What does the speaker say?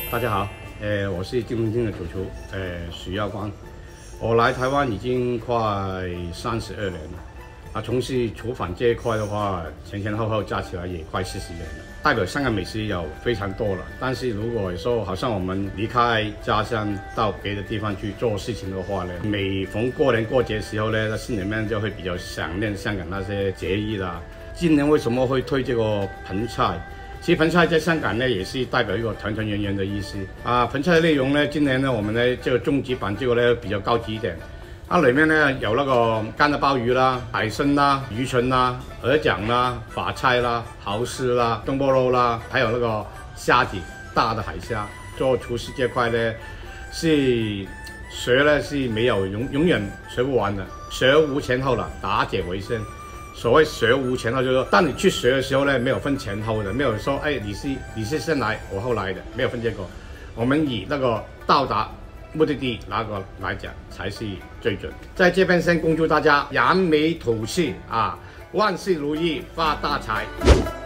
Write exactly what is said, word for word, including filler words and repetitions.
大家好，呃，我是金龙厅的主厨，呃，许耀光。我来台湾已经快三十二年了，啊，从事厨房这一块的话，前前后后加起来也快四十年了。代表香港美食有非常多了，但是如果说好像我们离开家乡到别的地方去做事情的话呢，每逢过年过节时候呢，在心里面就会比较想念香港那些节日啦。今年为什么会推这个盆菜？其实盆菜在香港呢，也是代表一个团团圆圆的意思啊。盆菜的内容呢，今年呢，我们呢这个终极版这个呢比较高级一点，它里面呢有那个干的鲍鱼啦、海参啦、鱼唇啦、鹅掌啦、法菜啦、蚝丝啦、东坡肉啦，还有那个虾子，大的海虾。做厨师这块呢，是学呢是没有永永远学不完的，学无前后了，打解为先。所谓学无前后，就是说，当你去学的时候呢，没有分前后的，没有说，哎，你是你是先来，我后来的，没有分这个。我们以那个到达目的地那个来讲，才是最准。在这边先恭祝大家扬眉吐气啊，万事如意，发大财。